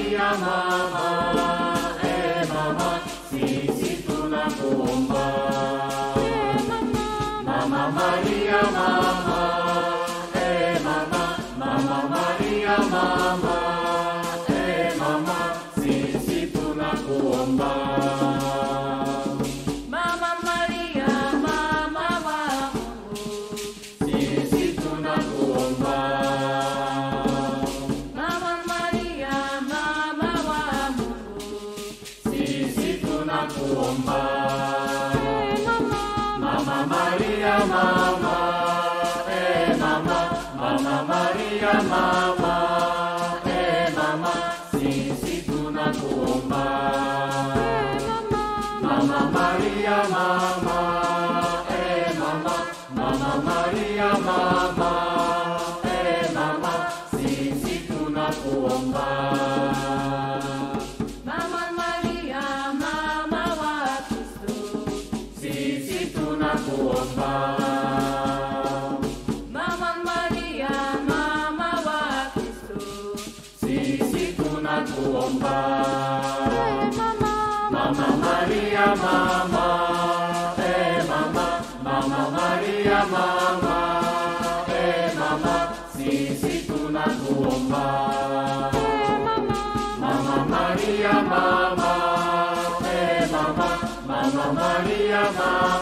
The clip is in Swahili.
Maria mama, mama, sisi tunakuomba. Mama Maria mama, mama, mama Maria mama, mama, sisi tunakuomba. Mama Maria mama wa Mungu, Sisi tunakuomba. Mama Maria mama wa Mungu, Sisi tunakuomba. Mama Maria mama, mama, mama Maria mama, mama, sisi tunakuomba. Mama Maria mama, mama, mama Maria mama, mama, sisi tunakuomba. Mama Maria mama wa Kristo, Sisi tunakuomba. Mama Maria mama wa Kristo, Sisi tunakuomba. Mama Maria mama, mama, mama Maria mama, mama, sisi tunakuomba. Mama Maria mama, mama, mama Maria mama.